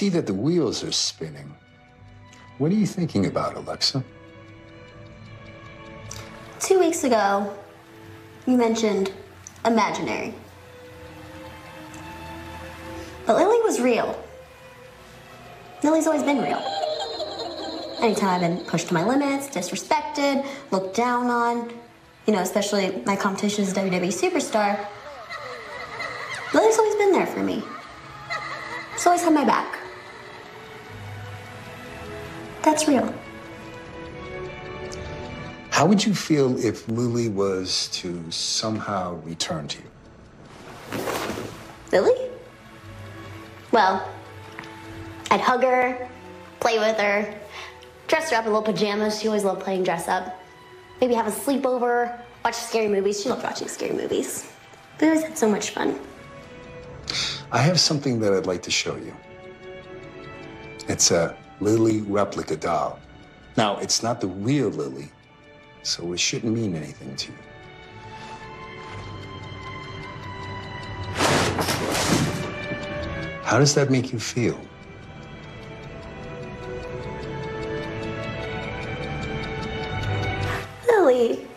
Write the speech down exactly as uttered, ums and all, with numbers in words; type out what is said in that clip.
see that the wheels are spinning. What are you thinking about, Alexa? Two weeks ago, you mentioned imaginary. But Lily was real. Lily's always been real. Anytime I've been pushed to my limits, disrespected, looked down on, you know, especially my competition as a W W E superstar, Lily's always been there for me. She's always had my back. That's real. How would you feel if Lily was to somehow return to you? Lily? Well, I'd hug her, play with her, dress her up in little pajamas. She always loved playing dress up. Maybe have a sleepover, watch scary movies. She loved watching scary movies. We always had so much fun. I have something that I'd like to show you. It's a Lily replica doll. Now, it's not the real Lily, so it shouldn't mean anything to you. How does that make you feel? Lily.